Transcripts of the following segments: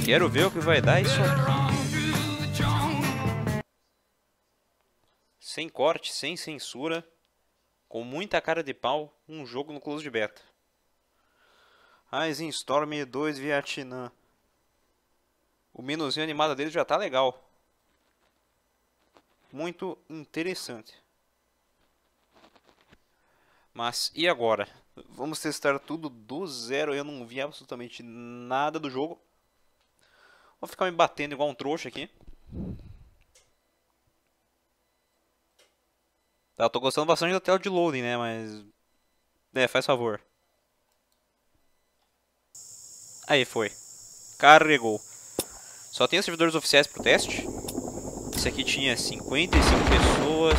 Quero ver o que vai dar isso. Sem corte, sem censura, com muita cara de pau, um jogo no close de beta. Rising Storm 2 Vietnã. O menuzinho animado dele já tá legal. Muito interessante. Mas e agora? Vamos testar tudo do zero. Eu não vi absolutamente nada do jogo. Vou ficar me batendo igual um trouxa aqui. Eu tô gostando bastante da tela de loading, né? Mas... faz favor. Aí foi. Carregou. Só tem os servidores oficiais pro teste. Esse aqui tinha 55 pessoas.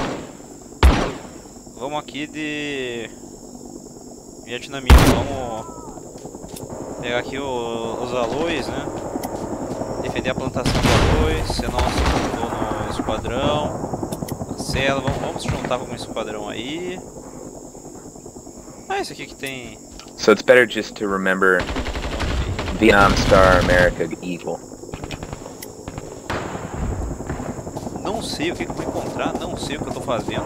Vamos aqui de... vietnamita. Vamos pegar aqui os aloes, né? Defender a plantação de aloes. Você não se juntou no esquadrão. Cancela. Vamos se juntar com um esquadrão aí. Ah, esse aqui que tem... So it's better just to remember Vietnam Star America Eagle. Não sei o que eu vou encontrar, não sei o que eu tô fazendo.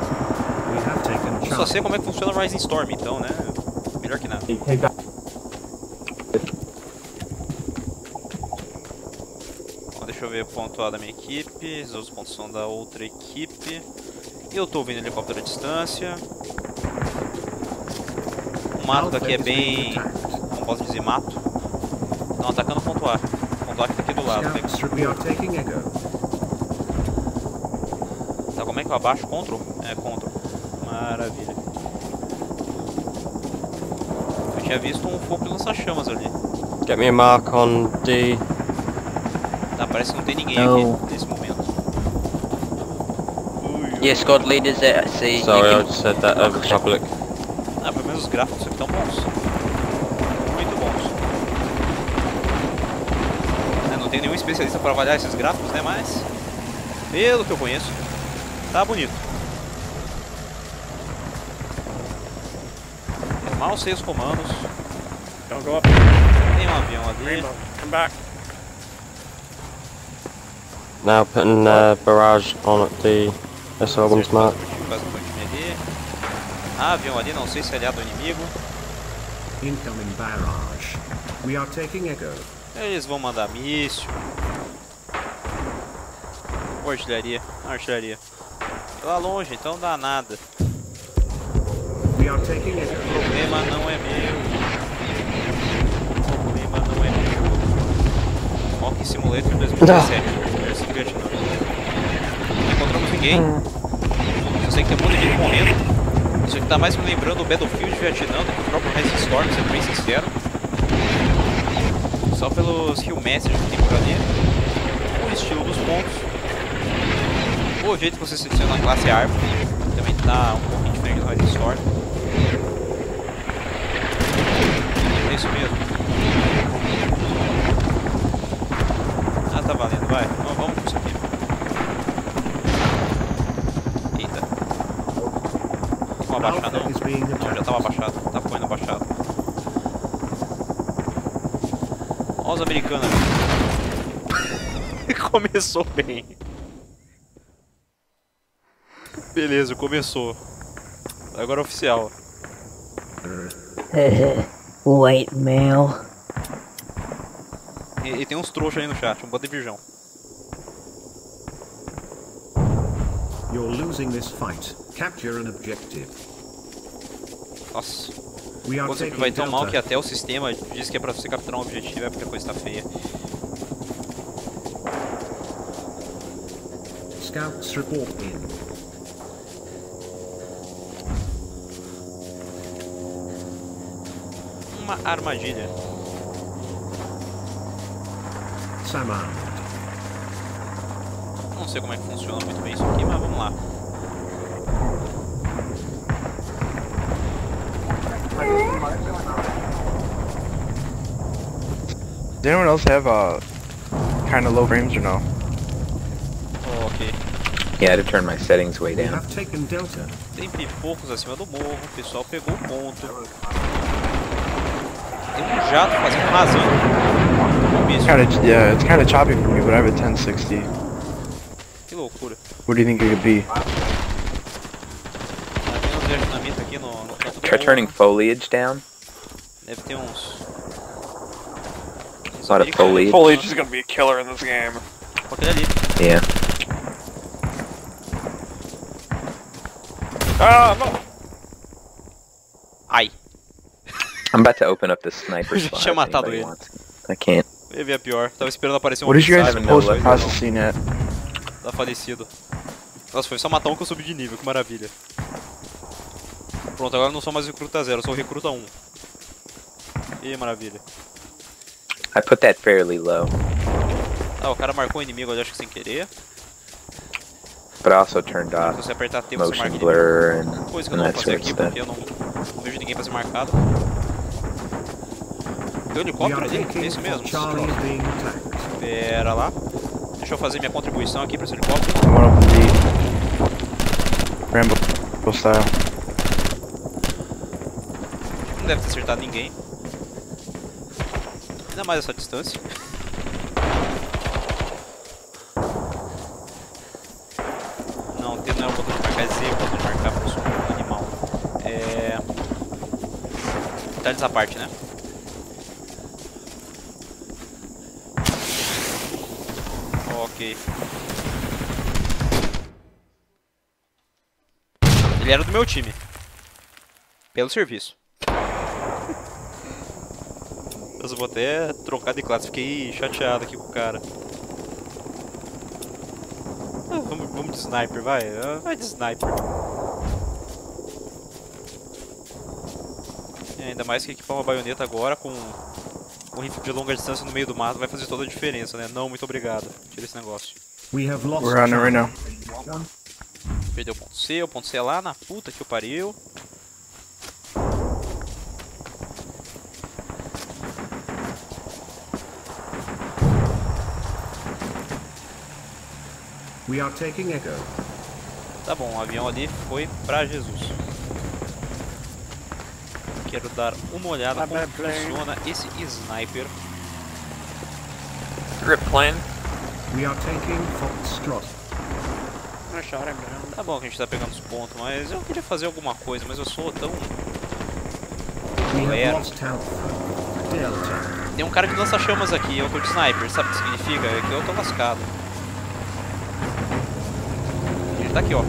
Eu só sei como é que funciona o Rising Storm, então, né? Melhor que nada. Bom, deixa eu ver o ponto A da minha equipe, os outros pontos são da outra equipe. Eu tô ouvindo helicóptero à distância. O mato daqui é bem... não posso dizer mato. Estão atacando o ponto A. O ponto A que tá aqui do lado. Né? Tá, como é que eu abaixo? Ctrl? É, Ctrl. Maravilha. Eu tinha visto um fogo de lança-chamas ali. Get me a mark on D. Tá, parece que não tem ninguém aqui nesse momento. Yeah, squad leaders at C. Sorry, I just said that over public. Ah, pelo menos os gráficos aqui estão bons. Muito bons. Não tem nenhum especialista para avaliar esses gráficos, né? Mas, pelo que eu conheço, tá bonito. Eu mal sei os comandos. Tem um avião ali. Now putting barrage on at the SR1's mark. Ah, avião ali, não sei se é aliado ou inimigo. Incoming barrage. We are taking Echo. Eles vão mandar míssil. Ou artilharia. Artilharia. Lá longe, então dá nada. We are taking Echo. O problema não é meu. O problema não é meu. Rock Simulator 2017. Versão Vietnã. Não encontramos ninguém. Eu sei que tem um monte de gente morrendo. Isso aqui tá mais me lembrando o Battlefield Vietnã do que o próprio Rising Storm, sendo bem sincero. Só pelos kill messages que tem por ali. O estilo dos pontos. O jeito que você seleciona a classe árvore também tá um pouquinho diferente do Rising Storm. É isso mesmo. Ah, tá valendo, vai. Vamos com isso aqui. Eita. Vamos abaixar não? Não, já tava abaixado. Tá ficando abaixado. Olha os americanos ali. Começou bem. Beleza, começou. Agora é oficial. White male. E tem uns trouxas aí no chat, um bando de virgão. You're losing this fight. Capture an objective. Nossa. We are Você taking vai tão mal que Delta. até o sistema diz que é pra você capturar um objetivo, é porque a coisa tá feia. Scouts report in. Uma armadilha. Samar. Não sei como é que funciona muito bem isso aqui, mas vamos lá. Does anyone else have kind of low frames or no? Oh, ok. Yeah, I had to turn my settings way We down. have taken Delta. Tem pipocos acima do morro, o pessoal pegou o ponto. Tem um jato fazendo rasando. Um míssil. it's kind of choppy for me, but I have a 1060. Que loucura. What do you think it could be? Ah, tem uns de dinamita aqui no canto do Try turning morro. foliage down. Deve ter uns... A lot of foliage. Foliage is gonna be a killer in this game. Com aquele ali. Yeah. Ah, no! Ai. I'm about to open up this sniper Eu já spot. tinha if matado anybody ele. wants. I can't. Eu vi a pior. Tava esperando aparecer um What did you guys mensagem, post coisa, processing at? Tá falecido. Nossa, foi só matar um que eu subi de nível, que maravilha. Pronto, agora eu não sou mais o recruta 0, eu sou o recruta 1. Ih, maravilha. I put that fairly low, Ah, o cara marcou o inimigo ali, acho que sem querer. but I also turned Se off você apertar T, você marca motion inimigo. blur and Coisa que eu não vou that fazer sort of aqui, stuff. porque eu não vejo ninguém pra ser marcado. Tem um We helicóptero are ali? É taking isso mesmo? Charlie is being attacked. Pera lá. Deixa eu fazer minha contribuição aqui pra esse helicóptero. I went up the Rambo style. Não deve ter acertado ninguém. Ainda mais essa distância. Não, T não é o botão de marcar, é Z o botão de marcar porque eu sou um animal. Detalhes à parte, né? Ok. Ele era do meu time. Pelo serviço. Mas eu vou até trocar de classe, fiquei chateado aqui com o cara. Ah, vamos de sniper, vai. Vai de sniper. E ainda mais que equipar uma baioneta agora com um rifle de longa distância no meio do mato vai fazer toda a diferença, né? Não, muito obrigado. Tira esse negócio. We have lost We're on it right now. Perdeu o ponto C é lá na puta que o pariu. We are taking Echo. Tá bom, o avião ali foi pra Jesus. Quero dar uma olhada como funciona esse sniper. Rip plane. We are taking Foxtrot. I shot him down. Tá bom que a gente tá pegando os pontos, mas eu queria fazer alguma coisa, mas eu sou tão... We have Galera. lost Alpha. Delta. Tem um cara de lança-chamas aqui, eu tô de sniper, sabe o que significa? É que eu tô lascado. Ele tá aqui, ó.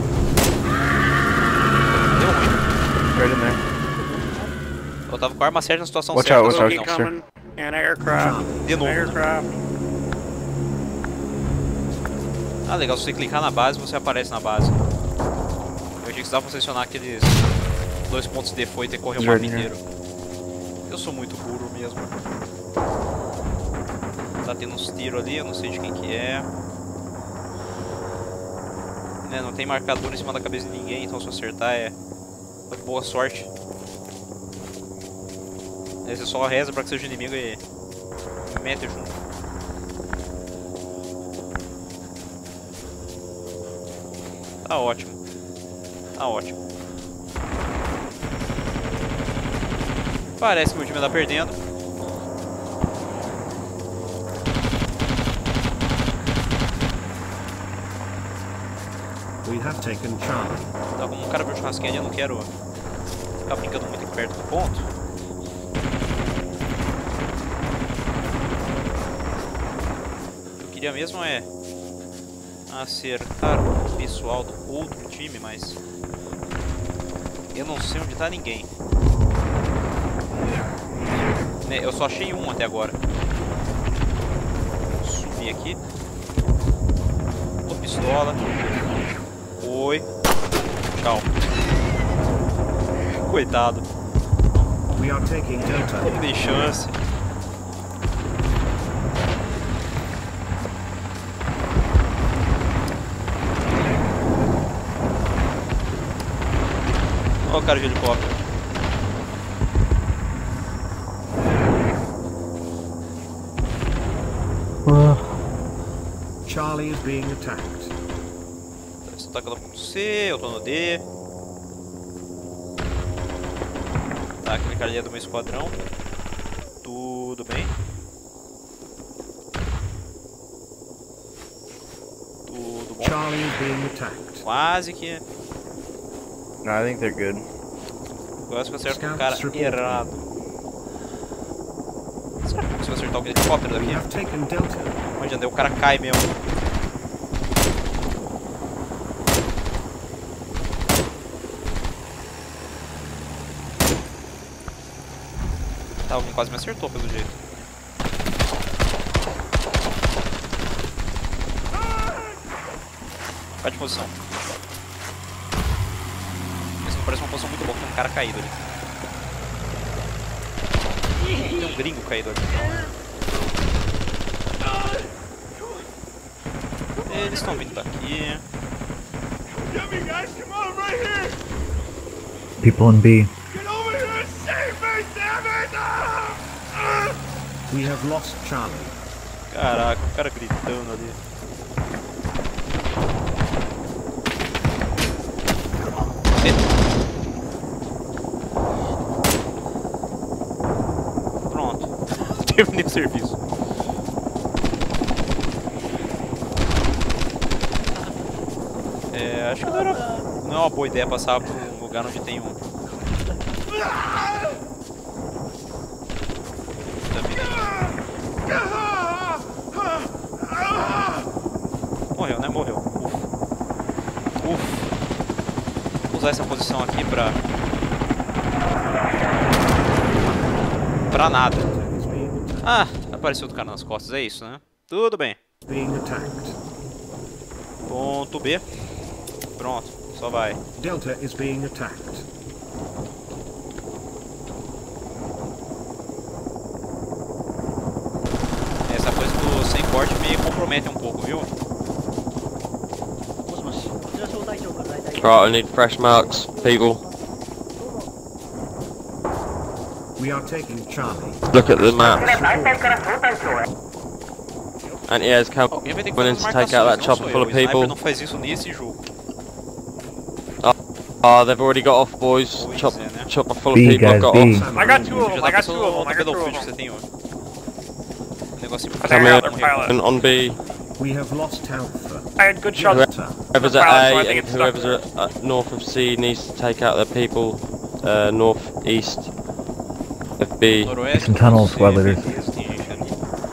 Deu ruim. Right in there. Eu tava com a arma certa na situação Watch certa. out, watch só que out, não. sir. An aircraft. De novo. Aircraft. Ah, legal, se você clicar na base, você aparece na base. Eu achei que você dava pra selecionar aqueles 2 pontos de foita e correr o mapa Jardim, né? inteiro. Eu sou muito burro mesmo. Tá tendo uns tiros ali, eu não sei de quem que é. Né, não tem marcador em cima da cabeça de ninguém, então se eu acertar é boa sorte. Aí você só reza pra que seja inimigo e mete junto. Tá ótimo. Tá ótimo. Parece que meu time tá perdendo. We have taken Charlie. Tá como um cara pro churrasquinho ali, eu não quero ficar brincando muito aqui perto do ponto. O que eu queria mesmo é acertar o pessoal do outro time, mas eu não sei onde tá ninguém. Né, eu só achei um até agora. Vou subir aqui. Ô, pistola. Oi. Tchau. Coitado. We are taking Delta. Não dei chance. Olha o cara de helicóptero. Charlie is being attacked. Você tá no ponto C, eu tô no D. Tá, aquele cara ali é do meu esquadrão. Tudo bem. bom. Charlie is being attacked. Quase que... No, I think they're good. Quase que eu acerto o cara errado. Será que eu consigo acertar o helicóptero We daqui? have taken Delta. Onde andei, o cara cai mesmo. Tá, alguém quase me acertou pelo jeito. Ficar de posição. Isso não parece uma posição muito boa, tem um cara caído ali. Tem um gringo caído ali. Eles estão vindo daqui. People in B. We have lost Charlie. Caraca, o cara gritando ali. Pronto. Terminei o serviço. Acho que não é uma boa ideia passar por um lugar onde tem um. Morreu, né? Morreu. Ufa. Vou usar essa posição aqui pra nada. Ah, apareceu outro cara nas costas, é isso, né? Tudo bem. Being attacked. Ponto B. Pronto, só vai. Delta is being attacked. Essa coisa do sem corte me compromete um pouco, viu? Right, I need fresh marks, people. We are taking Charlie. Look at the map. Anti-air's Alguém vai ter que coming fazer in as to take out that marcações, não chopper sou full eu. of O Sniper people. não faz isso nesse jogo. Oh, they've already got off, boys. Pois Chopper é, né? full of B, people have guys, got B. off. I got two of Já them. tá I got pensando two of them. no I got two Battlefield of que você them. tem hoje. Negocinho pra I Come got here. their pilot. And on B. We have lost Alpha. I had good shots. Delta. Whoever's Pilot, so at I A think and it's stuck. whoever's at north of C needs to take out their people north east of B. Noroeste. Some tunnels, não sei, squad leaders. beleza, tem gente ali.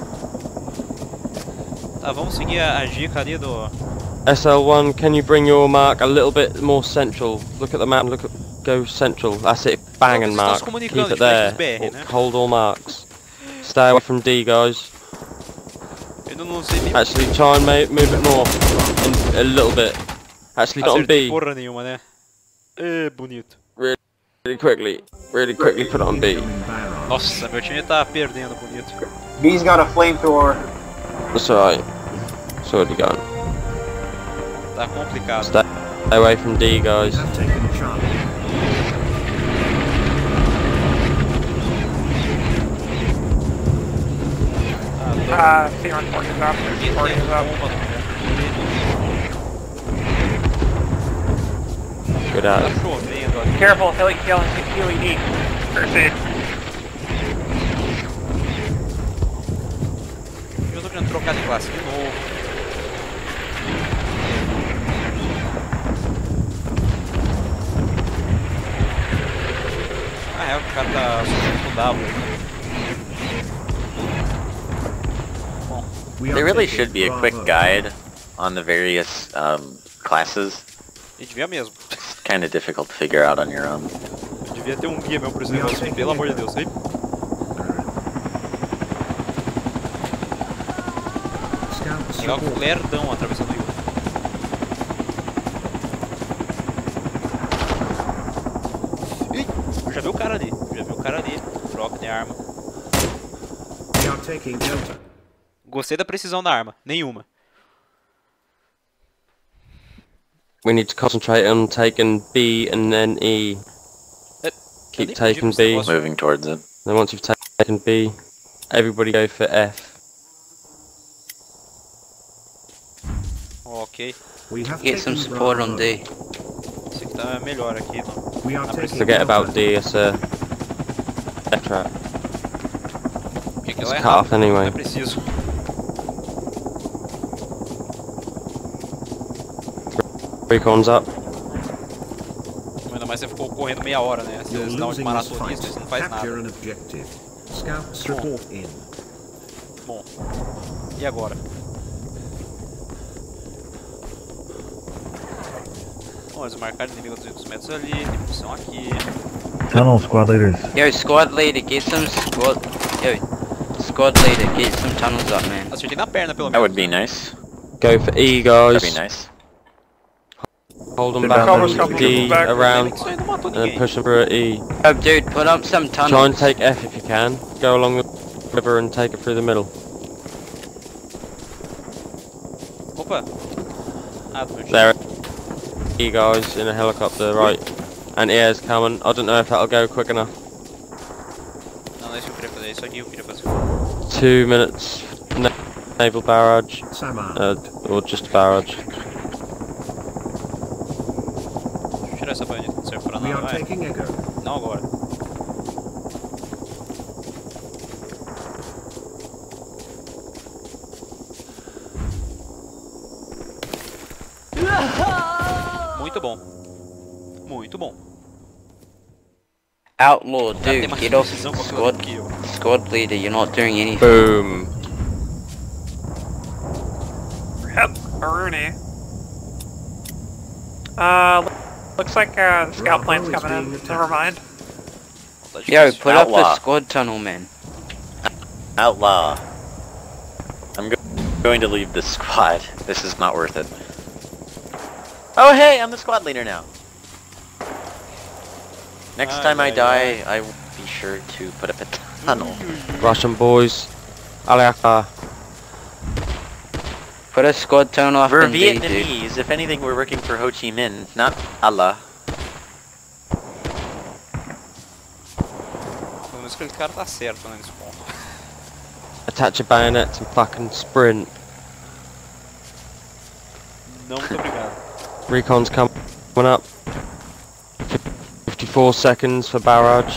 Tá, vamos seguir a dica ali do... SL1, can you bring your mark a little bit more central? Look at the map, go central. That's it, bang and mark. Keep it there. Hold all marks. Stay away from D, guys. Eu não sei nem... Actually, try and move it north a little bit. Actually, not on Acertei B. porra nenhuma, né? É bonito. Really quickly put it on B. Nossa, meu time tá perdendo bonito. B's got a flamethrower. That's alright. It's already gone. Tá complicado. Stay away from D, guys. We have taken Charlie. C-1 fork is up. Ninguém Fork tem is up. bomba no Good Tá out. chovendo ali. Careful, heli E. First aid. Eu tô querendo trocar de classe de novo. Ah, é, o cara tá sofrendo com W. Bom, We are There really taking should be a quick Bravo. guide on the various classes. e devia mesmo. It's kind of difficult to figure out on your own. Eu devia ter um guia mesmo por esse negócio aqui, pelo amor de Deus, hein? Scouts Legal que o report. lerdão atravessando o rio. Ih, eu já vi o cara ali. Troca de arma. We are taking Delta. Gostei da precisão da arma. Nenhuma. We need to concentrate on taking B and then E. nem Keep pedi taking pra esse B. negócio. Moving towards it. Then once you've taken B, everybody go for F. Ok. We have Get some taken support Bravo. on D. Esse aqui tá melhor aqui, então. We are Ah, taking Forget Delta. about D, it's a death trap. Porque aquilo It's é cut off rápido, não é anyway. preciso. Recon's up. Ainda mais você ficou correndo meia hora, né? Você You're dá uma de losing this maratonista, fight. você não faz nada. Capture an objective. Scouts report in. Bom, e agora? Bom, eles marcaram inimigo a 200 metros ali, tem munição aqui. Tunnel, squad leaders. Yo, squad leader, get some squad. Yo, squad leader, get some tunnels up, man. Acertei na perna, pelo That menos. would be nice. Go for E, guys. That'd be nice. Hold them Sit back down, on let's D go back. around, Isso aí não matou and then ninguém. push them through at E. Oh, dude, put up some Try and tunnels. take F if you can. Go along the river and take it through the middle. Opa! Ah, do meu time. There. E, guys, in a helicopter, right. And air's coming. I don't know if that'll go quick enough. Não, não é isso que eu queria fazer, é isso aqui que eu queria fazer. 2 minutes. Naval barrage. Samad. Or just barrage. Deixa eu tirar essa baioneta, não serve pra We nada, are vai. taking Echo. Não agora. Muito bom. Muito bom. Outlaw, Cara, tem dude, mais get off precisão com aquilo squad. que eu. Squad leader, you're not doing anything. Boom. Yep, Rooney. Looks like the scout plane's coming in. Never mind. Tá Yo, difícil. put up Outlaw. the squad tunnel, man. Outlaw. I'm going to leave this squad. This is not worth it. Oh hey, I'm the squad leader now. Next time I die, I will be sure to put up a tunnel. Russian boys. Ali Akbar. Put a squad tunnel up We're in D, dude. Vietnamese. If anything, we're working for Ho Chi Minh, not Allah. Pelo menos aquele cara tá certo, né, nesse ponto. Attach your bayonets and fucking sprint. Não, muito obrigado. Recon's coming up. 54 seconds for barrage.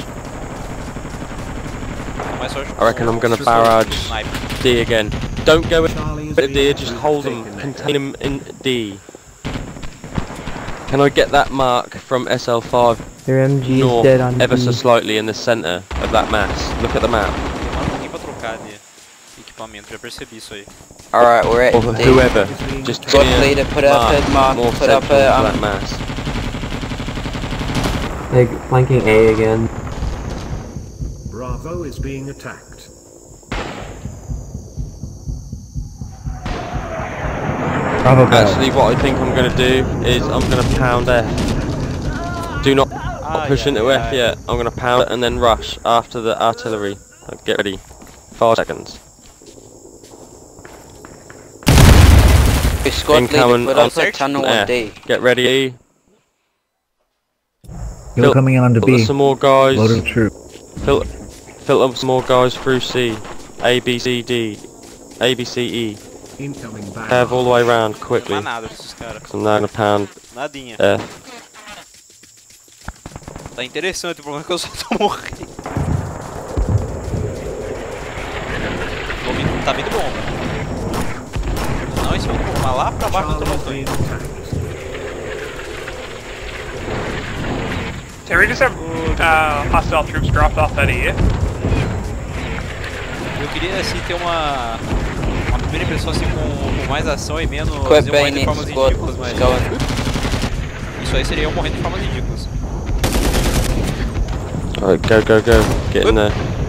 Mas só I reckon I'm gonna barrage D again. Don't go in D, just hold them, contain them in D. Can I get that mark from SL5 Your MG is north dead on ever so D. slightly in the centre of that mass? Look at the map. Demora um pouquinho pra trocar de equipamento, já percebi isso aí. Alright, we're Or at D. whoever. Just Squad clear leader, put up a mark, more put up central to a, that mass. Like, flanking A again. Bravo is being attacked. Bravo bad. Actually, what I think I'm going to do is I'm going to pound F. Do not push into F yet. I'm going to pound it and then rush after the artillery. Get ready. 5 seconds. Squad leader, Incoming put on up a tunnel on F. D. Get ready. E. You're coming in onto Filter B. some more guys. Loading troop. Filter some more guys through C. A, B, C, D. A, B, C, E. Incoming back. Have all the way around Não quickly. é nada desses caras. So I'm now going to pound Nadinha. F. Tá interessante, o problema é que eu só tô morrendo. Tá vindo bom. Não, esse é um pouco mais lá pra baixo eu tô Charlie is voltando. being attacked. Did we just have hostile troops dropped off that E? Eu queria assim ter uma primeira impressão assim com mais ação e menos Quit eu morrendo de banging formas squad. ridículas, mas Let's go. isso aí seria eu morrendo de formas ridículas. Alright, go, go, go. Get in there.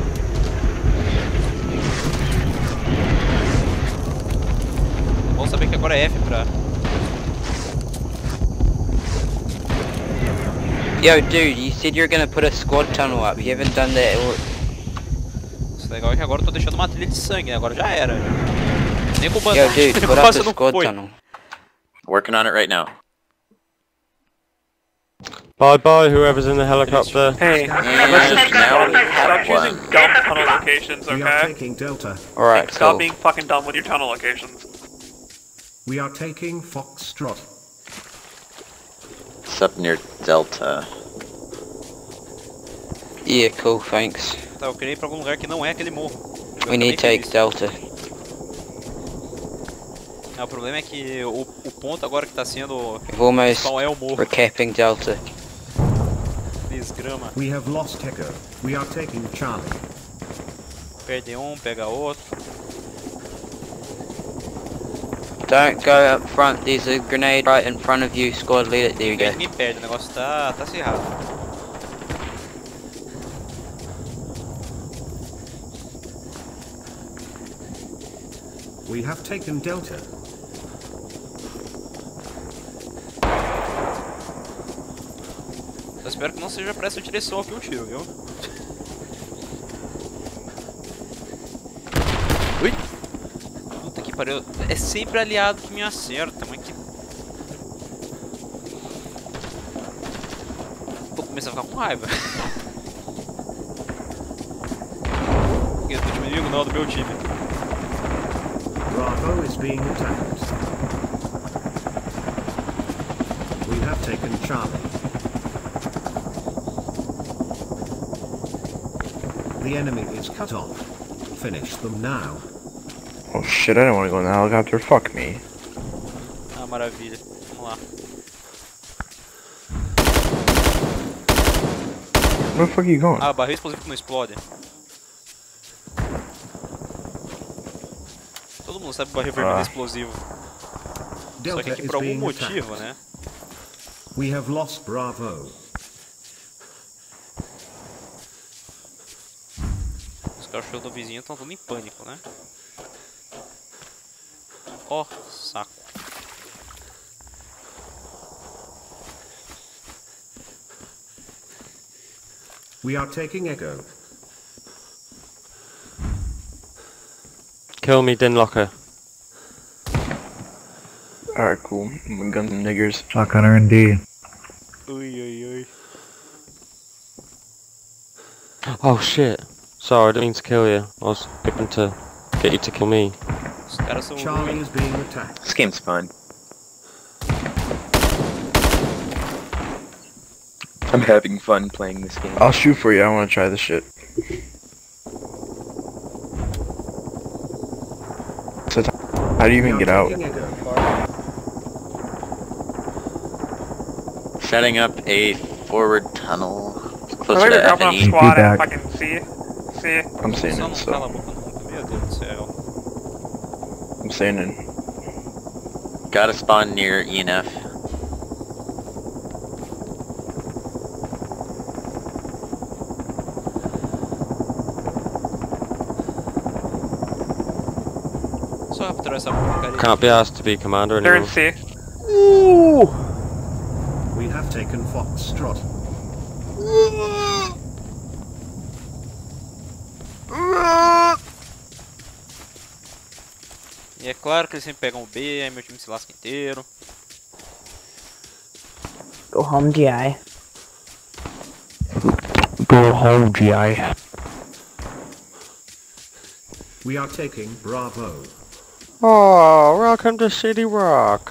Bom saber que agora é F pra... Yo, dude, you said you're gonna put a squad tunnel up. You haven't done that. Isso legal é que agora eu tô deixando uma trilha de sangue, né? Agora já era. Nem com o Yo, bandagem dude, o put up a negócio não squad foi. tunnel. Working on it right now. Bye bye, whoever's in the helicopter. Hey, And let's just now we stop have choosing one. dumb tunnel locations, We are okay? taking Delta. Alright, Stop cool. being fucking dumb with your tunnel locations. We are taking Foxtrot. It's up near Delta. Yeah, cool, thanks. Tá, eu queria ir pra algum lugar que não é aquele morro. Eu We need to também take fiz Delta. O problema é que o ponto agora que tá sendo... We've almost... Só é o morro. We're capping Delta. Desgrama. We have lost Echo. We are taking Charlie. Perde um, pega outro. Don't go up front, there's a grenade right in front of you, squad leader. There you go. Me perde, o negócio tá acirrado. We have taken Delta. Eu espero que não seja pra essa direção aqui o tiro, viu? Ui! Puta que pariu. É sempre aliado que me acerta, mas que... Pô, comecei a ficar com raiva. Porque do time inimigo não, do meu time. Bravo is being attacked. We have taken Charlie. The enemy is cut off. Finish them now. Oh shit, I don't want to go in the helicopter. Fuck me. Ah, maravilha. Vamos lá. Where the fuck are you going? Ah, barril explosivo que não explode. Todo mundo sabe que barril vermelho é explosivo. Só que aqui por algum motivo, né? We have lost Bravo. Os cachorros do vizinho estão todos em pânico, né? Ó, saco. We are taking Echo. Kill me, Dinlocker. Alright, cool. I'm gonna gun some niggers. Shotgunner and D. Ui, ui, ui. Oh shit. Sorry, I didn't mean to kill you. I was hoping to get you to kill me. Os caras são Charlie is being attacked. This game's fun. I'm having fun playing this game. I'll shoot for you. I want to try this shit. So, how do you even get out? Setting up a forward tunnel closer I think to they're dropping off Ebony. squad Feedback. at fucking C. I'm staying Só in, não so cala a boca nunca, meu Deus do céu. I'm staying in. Gotta spawn near ENF. Só capturar essa porcaria. Can't be asked to be commander They're in anymore. C. We have taken Foxtrot. E é claro que eles sempre pegam o B, aí meu time se lasca inteiro. Go home, GI. Go home, GI. We are taking Bravo. Oh, welcome to City Rock.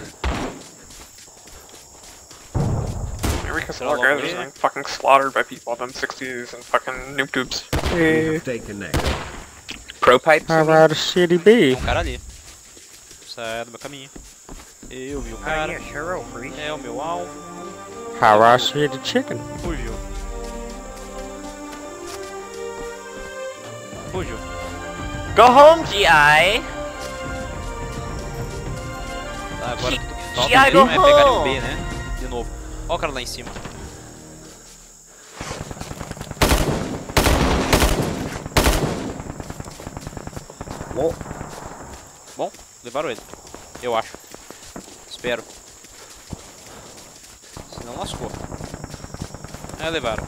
Eureka Squad guys are getting fucking slaughtered by people with M60s and fucking noob tubes. We have taken Echo. Pro pipes? How about a City B? Tem um cara ali. Sai do meu caminho. Eu vi o cara. É o meu alvo. How about City Chicken? Fugiu. Fugiu. Go home, GI! Tá, agora o que falta GI, mesmo é pegar ali o go B, né? De novo. Ó o cara lá em cima. Bom, levaram ele. Eu acho. Espero. Senão lascou. É, levaram.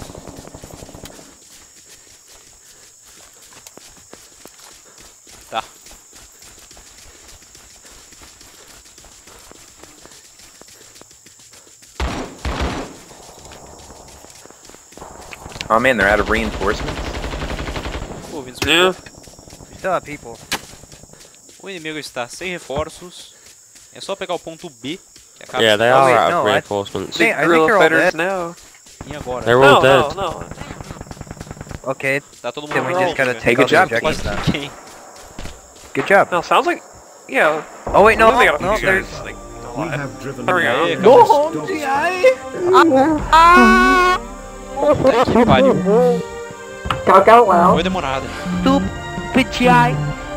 Tá. Oh man, they're out of reinforcements? Pô, Vinicius, Yeah. Still have people. o inimigo está sem reforços. É só pegar o ponto B. Que acaba Yeah, they Oh, are wait, out no, of I- reinforcements. I think they're all dead. now. E agora? They're all dead. No. Okay, Tá todo mundo then we just gotta velho. take good all the job, objectives Quase then. ninguém. Good job. No, sounds like, yeah, Oh wait, no, They got a no, few there's... guys, like, We have driven There we go. Aí, Go acabou. home, GI! Puta que pariu. Talk out loud. Foi demorado. Stupid GI!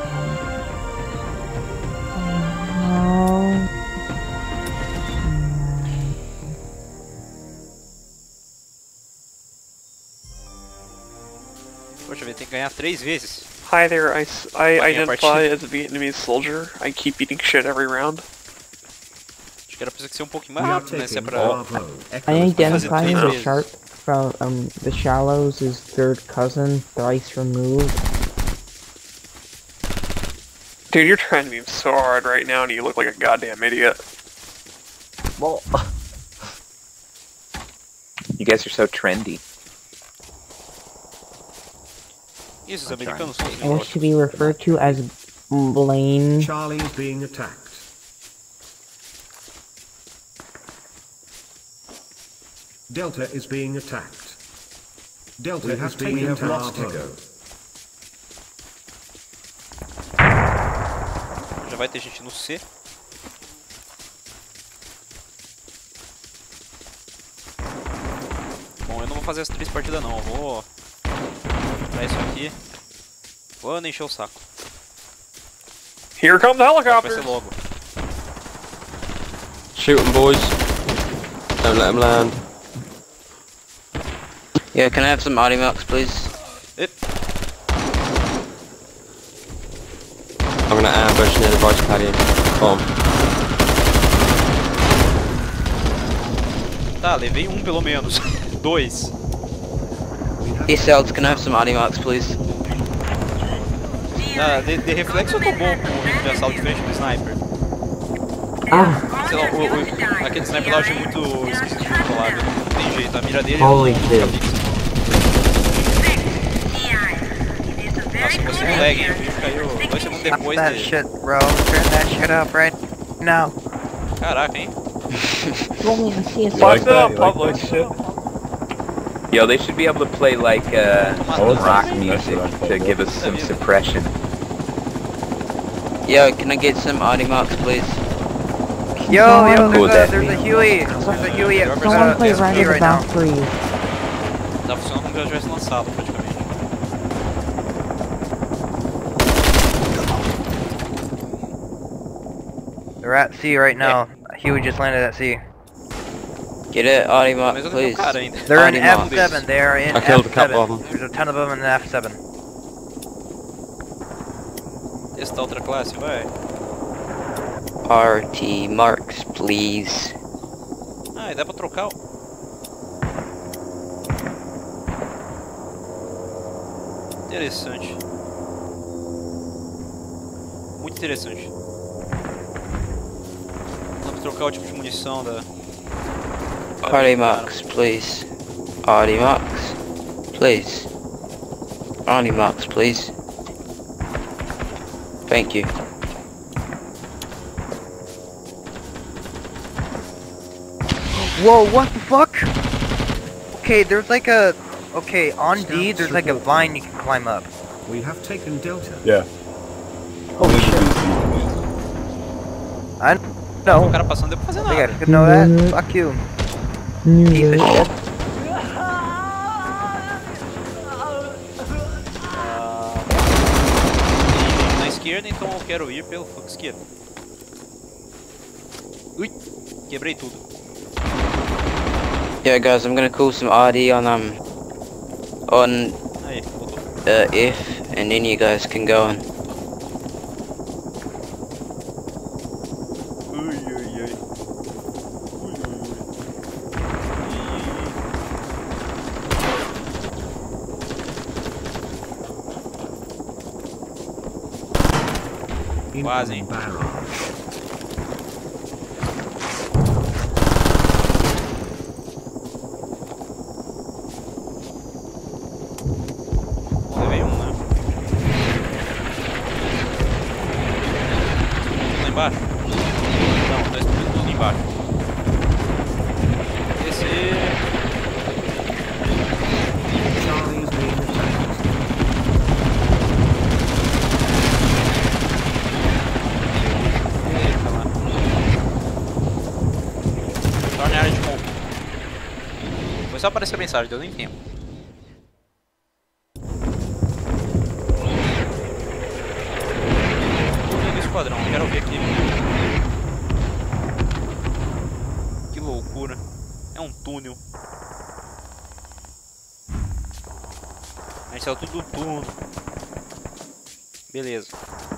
Poxa vida, tem que ganhar 3 vezes. Hi there, I Fucking identify partida. as a Vietnamese soldier. I keep eating shit every round. Acho que era pra ser um pouquinho We mais are rápido, né? Se é taking pra... Bravo. I Echo is identify Fazer the três shark from the shallows is third cousin, thrice removed. Dude, you're trying to be so hard right now and you look like a goddamn idiot. Well, you guys are so trendy. Isso, os americanos são os I wish to be referred to as Blaine. Charlie is being attacked. Delta is being attacked. Delta has been lost Echo. Já vai ter gente no C. Bom, eu não vou fazer as 3 partidas não, eu vou... Pra isso aqui. Vou encher o saco. Here comes the Vai helicopter! ser logo. Shoot 'em, boys. Don't let 'em land. Yeah, can I have some Artimax, please? I'm gonna ambush near the vice patio. Bomb. Tá, levei um pelo menos. 2. E-Cells, can I have some Artimax, please? Ah, de reflexo eu tô bom com o rifle de assalto diferente do sniper. Sei lá, aquele sniper lá eu achei muito esquisito de controlar, viu? Não tem jeito, a mira dele Holy não shit. fica fixa. Nossa, você um lag, hein? O vídeo caiu 2 segundos depois that dele. shit, bro. Turn that shit up right now. Caraca, hein? Fuck that public shit. Yo, they should be able to play like rock music to give us some suppression. Yo, can I get some Artimax, please? Yo, Cool there's that. a Huey. There's a Huey at Someone play SP right now. Tá funcionando como se eu tivesse lançado, praticamente. They're at C right now. Huey just landed at C. Get it, Artimax, Mas eu não tenho please. cara ainda. They're in Artimax. F7. They are in I killed a couple of F7. 'em. There's a ton of them in F7. Testar outra classe, vai. Artimax, please. Ah, e dá pra trocar o... Interessante. Muito interessante. Dá pra trocar o tipo de munição da... Artimax, please. Artimax, please. Artimax, please. Thank you. Whoa, what the fuck? Okay, there's like a... Okay, on D, there's like a vine you can climb up. We have taken Delta. Yeah. Holy shit. I know. O cara passando deu pra fazer I think I nada. could know that. Fuck you. Piece of shit. Na esquerda, então eu quero ir pelo flanco esquerdo. Ui, quebrei tudo. Yeah, guys, I'm gonna call some RD on Aí, voltou. If, and then you guys can go on. Ui, ui, ui. Ui, ui, ui. Quase, hein? Levei um, né? Lá embaixo? Não, tá explodindo tudo embaixo. Descer. Charlie is being attacked. Foi só aparecer a mensagem, deu nem tempo. Túnel do esquadrão, quero ver aqui. Que loucura. É um túnel. A gente saiu tudo do túnel. Beleza.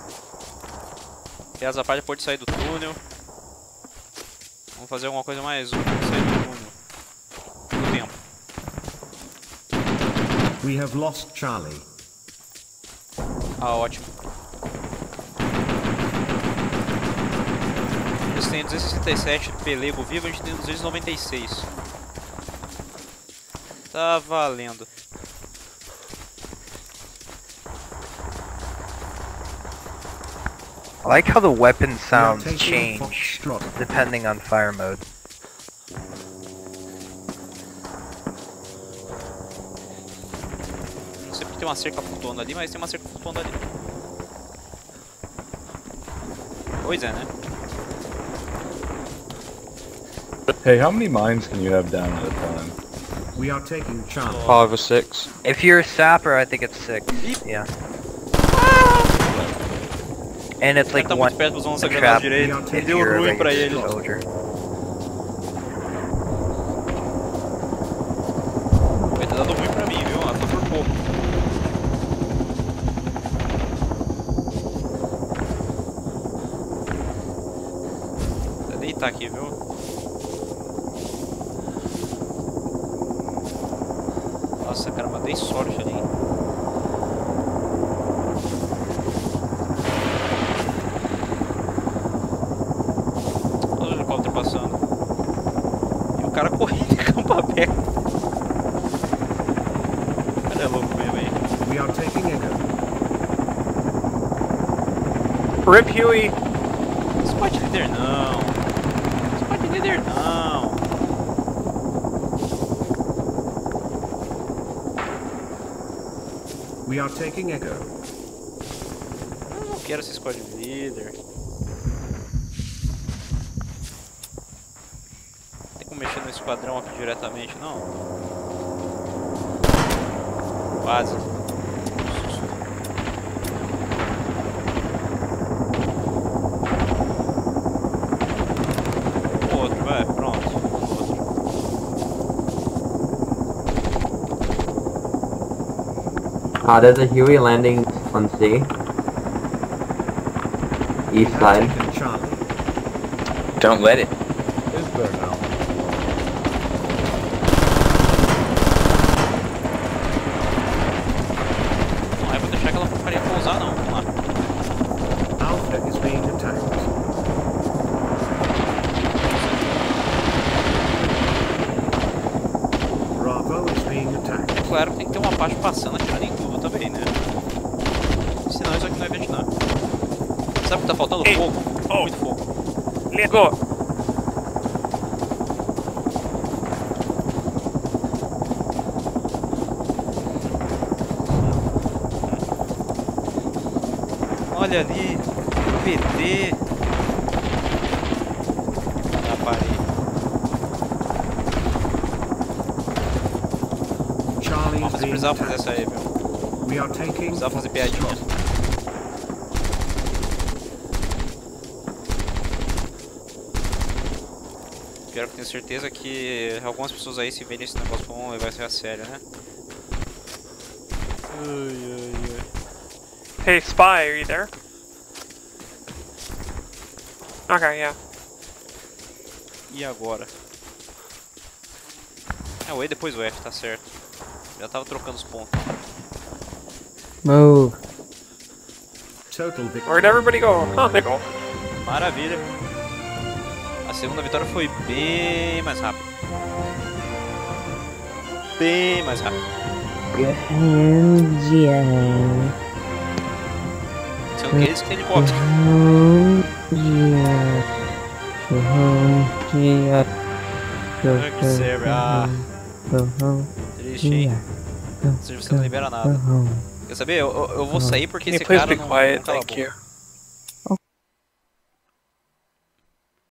E essa parte pode sair do túnel. Vamos fazer alguma coisa mais útil que sair do túnel. Do tempo. We have lost Charlie. Ah, ótimo. Eles têm 267 pelego vivo, a gente tem 296. Tá valendo. I like how the weapon sounds change depending on fire mode. Não sei porque tem uma cerca flutuando ali, mas tem uma cerca flutuando ali. Pois é, né? Hey, how many mines can you have down at a time? We are taking Charlie. 5 or 6. If you're a sapper, I think it's 6. Yeah. And it's like tá one muito perto dos a lança-granadas trap direito. if Deu you're a ruim pra regular ele. soldier. Vai ter dado ruim pra mim, viu? Ela tá por pouco. Vou deitar aqui, viu? Nossa, caramba, dei sorte ali. Olha o helicóptero passando. E o cara correndo em campo aberto. O cara é louco mesmo, hein? We are taking Echo. RIP Huey! Spot Leader não. Spot Leader não. We are taking Echo. Eu não quero ser Squad Leader. Tem como mexer no esquadrão aqui diretamente, não? Quase. Outro, vai, pronto. Outro. There's a Huey landing on C. East side. Charlie. Don't let it. Is there now? Não é pra deixar aquela porcaria pousar, não. Vamos lá. Alpha is being attacked. Bravo is being attacked. É claro que tem que ter uma parte passando atirando em tudo também, né? Senão isso aqui não é Vietnã. Sabe o que tá faltando? Ei. Fogo. Oh. Muito fogo. Let's go! Olha ali. PT. Ah, parei. Charlie Nossa, is being precisava fazer attacked. essa aí, viu? We are taking Precisava fazer piadinha. Pior que eu tenho certeza que algumas pessoas aí, se verem esse negócio, vão levar isso a sério, né? Hey, Spy, are you there? Okay, yeah. E agora? É o E depois o F, tá certo. Já tava trocando os pontos. Move. Total victory. Where'd everybody go? Oh, they go. Maravilha. A segunda vitória foi bem mais rápida. Bem mais rápida. Sendo que eles que tem helicóptero. Que serve. Ah. Triste, hein? Você não libera nada. Quer saber? Eu vou sair porque esse cara não cala a boca.